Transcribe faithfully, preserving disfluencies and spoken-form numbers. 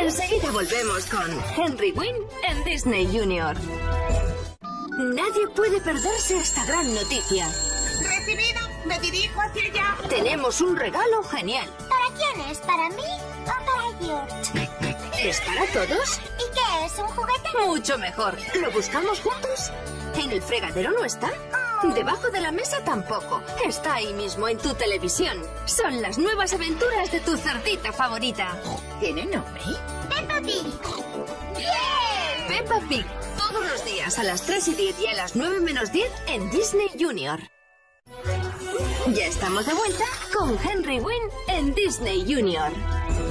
Enseguida volvemos con Henry Wynn en Disney Junior. Nadie puede perderse esta gran noticia. Recibido, me dirijo hacia allá. Tenemos un regalo genial. ¿Para quién es? ¿Para mí o para George? ¿Es para todos? ¿Y qué es? ¿Un juguete? Mucho mejor. ¿Lo buscamos juntos? ¿En el fregadero no está? Debajo de la mesa tampoco. Está ahí mismo en tu televisión. Son las nuevas aventuras de tu cerdita favorita. ¿Tiene nombre? ¡Peppa Pig! ¡Bien! Peppa Pig. Todos los días a las tres y diez y a las nueve menos diez en Disney Junior. Ya estamos de vuelta con Henry Wynn en Disney Junior.